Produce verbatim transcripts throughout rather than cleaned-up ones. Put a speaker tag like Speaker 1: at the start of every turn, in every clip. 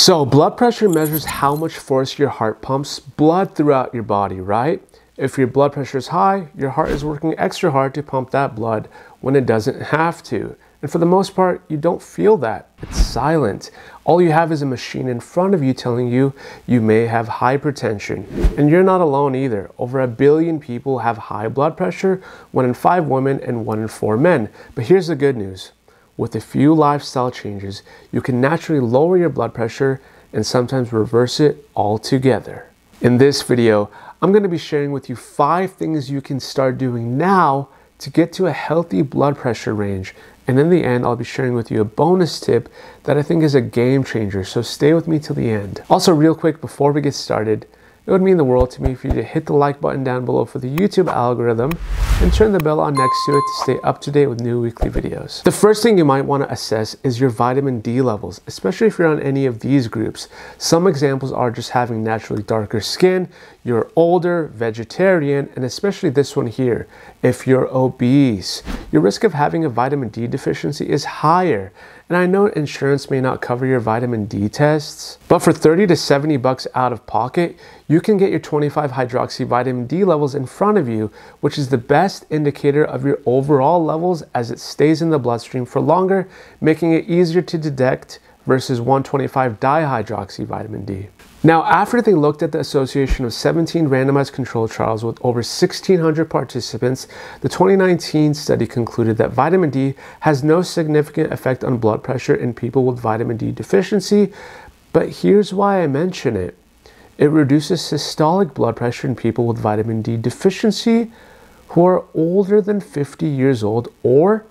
Speaker 1: So blood pressure measures how much force your heart pumps blood throughout your body, right? If your blood pressure is high, your heart is working extra hard to pump that blood when it doesn't have to. And for the most part, you don't feel that. It's silent. All you have is a machine in front of you telling you you may have hypertension. And you're not alone either. Over a billion people have high blood pressure, one in five women and one in four men. But here's the good news. With a few lifestyle changes, you can naturally lower your blood pressure and sometimes reverse it altogether. In this video, I'm going to be sharing with you five things you can start doing now to get to a healthy blood pressure range. And in the end, I'll be sharing with you a bonus tip that I think is a game changer. So stay with me till the end. Also, real quick, before we get started, it would mean the world to me for you to hit the like button down below for the YouTube algorithm and turn the bell on next to it to stay up to date with new weekly videos. The first thing you might want to assess is your vitamin D levels, especially if you're on any of these groups. Some examples are just having naturally darker skin, you're older, vegetarian, and especially this one here, if you're obese. Your risk of having a vitamin D deficiency is higher. And I know insurance may not cover your vitamin D tests, but for thirty to seventy bucks out of pocket, you can get your twenty-five hydroxy vitamin D levels in front of you, which is the best indicator of your overall levels as it stays in the bloodstream for longer, making it easier to detect versus one twenty-five dihydroxy vitamin D. Now, after they looked at the association of seventeen randomized controlled trials with over sixteen hundred participants, the twenty nineteen study concluded that vitamin D has no significant effect on blood pressure in people with vitamin D deficiency. But here's why I mention it. It reduces systolic blood pressure in people with vitamin D deficiency who are older than fifty years old or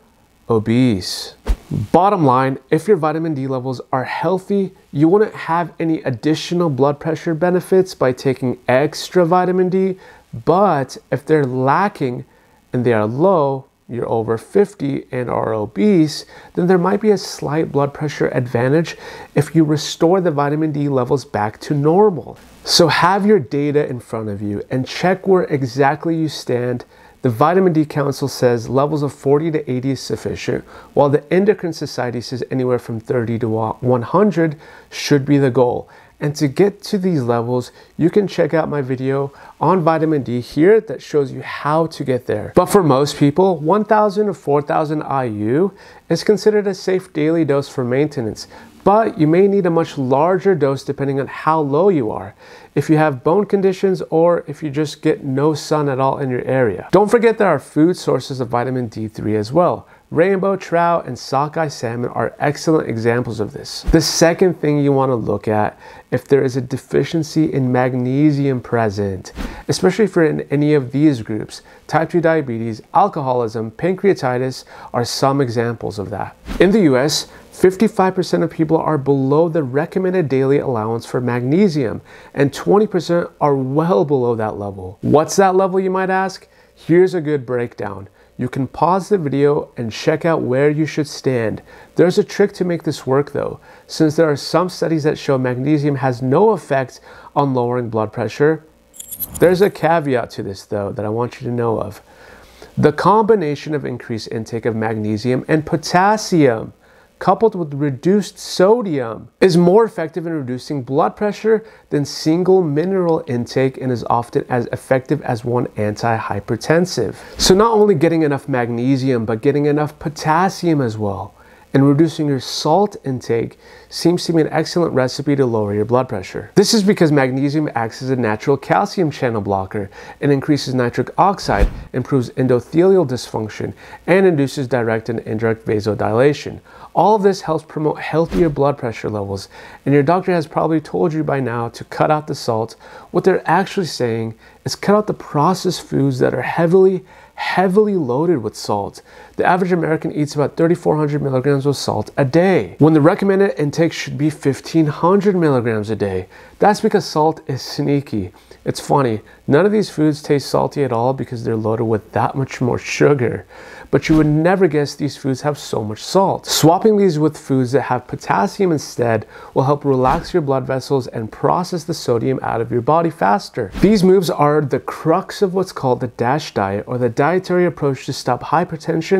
Speaker 1: obese. Bottom line, if your vitamin D levels are healthy, you wouldn't have any additional blood pressure benefits by taking extra vitamin D, but if they're lacking and they are low, you're over fifty and are obese, then there might be a slight blood pressure advantage if you restore the vitamin D levels back to normal. So have your data in front of you and check where exactly you stand. The Vitamin D Council says levels of forty to eighty is sufficient, while the Endocrine Society says anywhere from thirty to one hundred should be the goal. And to get to these levels, you can check out my video on vitamin D here that shows you how to get there. But for most people, one thousand to four thousand I U is considered a safe daily dose for maintenance. But you may need a much larger dose depending on how low you are, if you have bone conditions or if you just get no sun at all in your area. Don't forget there are food sources of vitamin D three as well. Rainbow trout and sockeye salmon are excellent examples of this. The second thing you want to look at if there is a deficiency in magnesium present, especially if you're in any of these groups. Type two diabetes, alcoholism, pancreatitis are some examples of that. In the U S, fifty-five percent of people are below the recommended daily allowance for magnesium, and twenty percent are well below that level. What's that level, you might ask? Here's a good breakdown. You can pause the video and check out where you should stand. There's a trick to make this work though, since there are some studies that show magnesium has no effect on lowering blood pressure. There's a caveat to this though that I want you to know of. The combination of increased intake of magnesium and potassium coupled with reduced sodium is more effective in reducing blood pressure than single mineral intake and is often as effective as one antihypertensive. So not only getting enough magnesium, but getting enough potassium as well. And reducing your salt intake seems to be an excellent recipe to lower your blood pressure. This is because magnesium acts as a natural calcium channel blocker and increases nitric oxide, improves endothelial dysfunction, and induces direct and indirect vasodilation. All of this helps promote healthier blood pressure levels, and your doctor has probably told you by now to cut out the salt. What they're actually saying is cut out the processed foods that are heavily heavily loaded with salt. The average American eats about thirty-four hundred milligrams of salt a day, when the recommended intake should be fifteen hundred milligrams a day. That's because salt is sneaky. It's funny, none of these foods taste salty at all because they're loaded with that much more sugar. But you would never guess these foods have so much salt. Swapping these with foods that have potassium instead will help relax your blood vessels and process the sodium out of your body faster. These moves are the crux of what's called the DASH diet, or the dietary approach to stop hypertension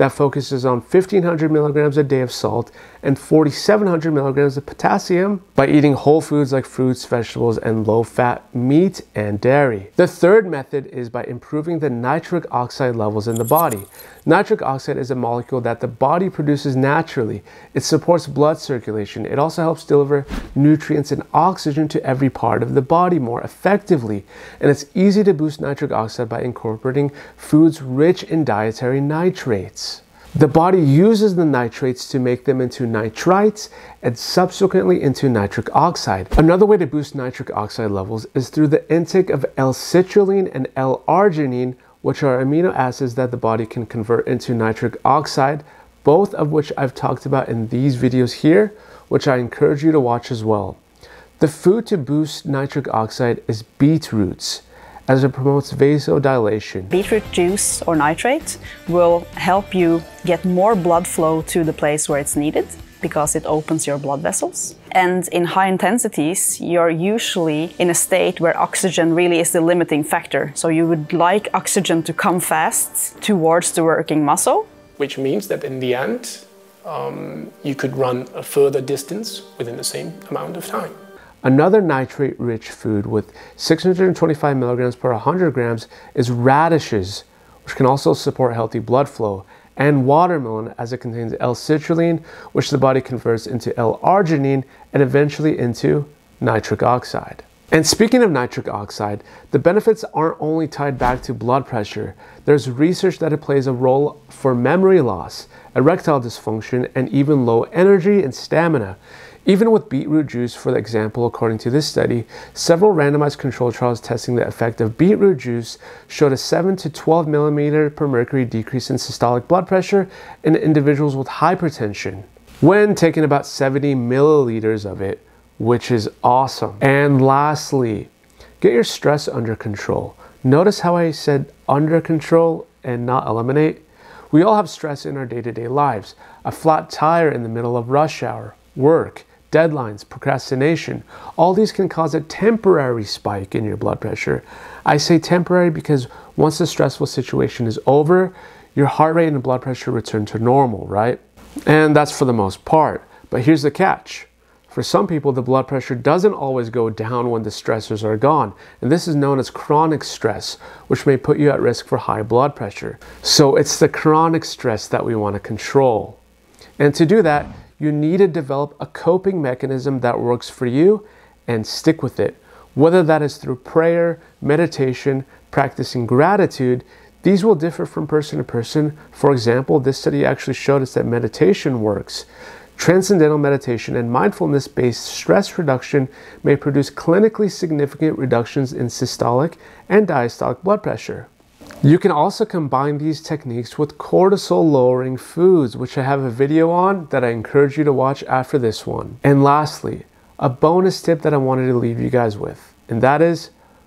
Speaker 1: that focuses on fifteen hundred milligrams a day of salt and forty-seven hundred milligrams of potassium by eating whole foods like fruits, vegetables, and low-fat meat and dairy. The third method is by improving the nitric oxide levels in the body. Nitric oxide is a molecule that the body produces naturally. It supports blood circulation. It also helps deliver nutrients and oxygen to every part of the body more effectively. And it's easy to boost nitric oxide by incorporating foods rich in dietary nitrates. The body uses the nitrates to make them into nitrites and subsequently into nitric oxide. Another way to boost nitric oxide levels is through the intake of L-Citrulline and L-Arginine, which are amino acids that the body can convert into nitric oxide, both of which I've talked about in these videos here, which I encourage you to watch as well. The food to boost nitric oxide is beetroots, as it promotes vasodilation.
Speaker 2: Beetroot juice or nitrate will help you get more blood flow to the place where it's needed because it opens your blood vessels. And in high intensities, you're usually in a state where oxygen really is the limiting factor. So you would like oxygen to come fast towards the working muscle.
Speaker 3: Which means that in the end, um, you could run a further distance within the same amount of time.
Speaker 1: Another nitrate-rich food with six hundred twenty-five milligrams per one hundred grams is radishes, which can also support healthy blood flow, and watermelon, as it contains L-Citrulline, which the body converts into L-Arginine and eventually into nitric oxide. And speaking of nitric oxide, the benefits aren't only tied back to blood pressure. There's research that it plays a role for memory loss, erectile dysfunction, and even low energy and stamina. Even with beetroot juice, for example, according to this study, several randomized controlled trials testing the effect of beetroot juice showed a seven to twelve millimeter per mercury decrease in systolic blood pressure in individuals with hypertension when taking about seventy milliliters of it, which is awesome. And lastly, get your stress under control. Notice how I said under control and not eliminate? We all have stress in our day-to-day lives. A flat tire in the middle of rush hour, work, deadlines, procrastination. All these can cause a temporary spike in your blood pressure. I say temporary because once the stressful situation is over, your heart rate and blood pressure return to normal, right? And that's for the most part. But here's the catch. For some people, the blood pressure doesn't always go down when the stressors are gone. And this is known as chronic stress, which may put you at risk for high blood pressure. So it's the chronic stress that we want to control. And to do that, you need to develop a coping mechanism that works for you and stick with it. Whether that is through prayer, meditation, practicing gratitude, these will differ from person to person. For example, this study actually showed us that meditation works. Transcendental meditation and mindfulness-based stress reduction may produce clinically significant reductions in systolic and diastolic blood pressure. You can also combine these techniques with cortisol-lowering foods, which I have a video on that I encourage you to watch after this one. And lastly, a bonus tip that I wanted to leave you guys with, and that is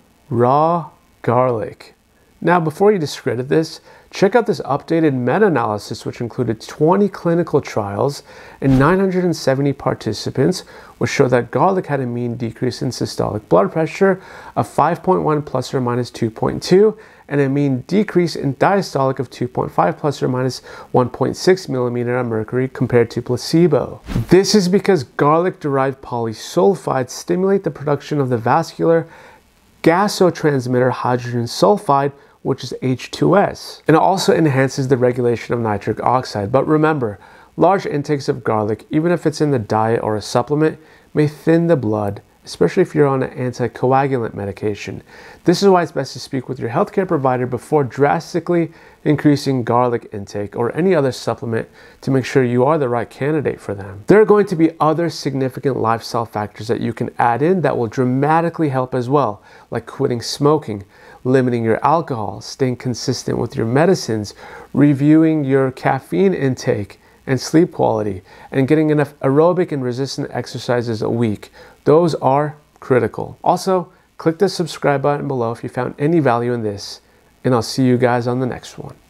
Speaker 1: raw garlic. Now, before you discredit this, check out this updated meta-analysis, which included twenty clinical trials and nine hundred seventy participants, which showed that garlic had a mean decrease in systolic blood pressure of five point one plus or minus two point two, and a mean decrease in diastolic of two point five plus or minus one point six millimeter of mercury compared to placebo. This is because garlic-derived polysulfides stimulate the production of the vascular gasotransmitter hydrogen sulfide, which is H two S. And it also enhances the regulation of nitric oxide. But remember, large intakes of garlic, even if it's in the diet or a supplement, may thin the blood, especially if you're on an anticoagulant medication. This is why it's best to speak with your healthcare provider before drastically increasing garlic intake or any other supplement to make sure you are the right candidate for them. There are going to be other significant lifestyle factors that you can add in that will dramatically help as well, like quitting smoking, limiting your alcohol, staying consistent with your medicines, reviewing your caffeine intake and sleep quality, and getting enough aerobic and resistant exercises a week. Those are critical. Also, click the subscribe button below if you found any value in this, and I'll see you guys on the next one.